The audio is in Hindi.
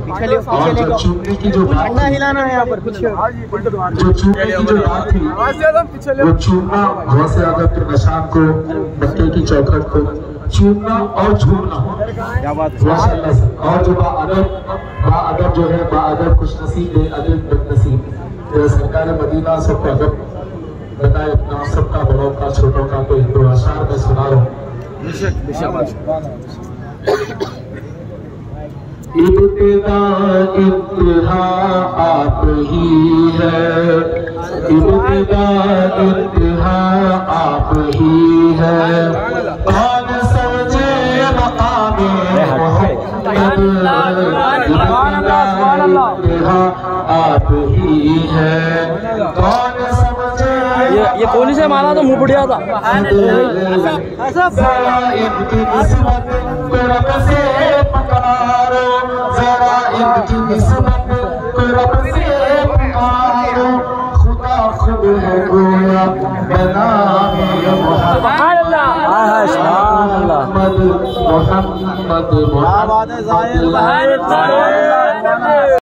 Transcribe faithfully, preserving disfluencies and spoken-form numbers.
और जब चूमने की जो बात थी, हिलाना है यहाँ पर कुछ जो चूमने की जो बात थी वो चूमना वैसे अगर तो निशान को मक्के की चौखट को चूमना और झूमना माशाअल्लाह से। और जो बाअदब बाअदब जो है बाअदब खुश नसीब बेअदब बदनसीब सरकार मदीना सबको अदब बताए अपना सबका बड़ों का छोटों का कोई दो अशार में सुना रहा हूँ। इब्तिदा इंतहा आप ही है, इब्तिदा इंतहा आप ही है, कौन समझे मकामे मोहम्मद, इब्तिदा इंतहा आप ही है, कौन समझे। ये ये कोहली से मारा तो मुंह फुटिया था। इनकी किस्मत को रब से पुकारो, जरा इनकी किस्मत को रब से पुकारो, खुदा खुद है गोया बनामे मोहम्मद मोहम्मद मोहम्मद।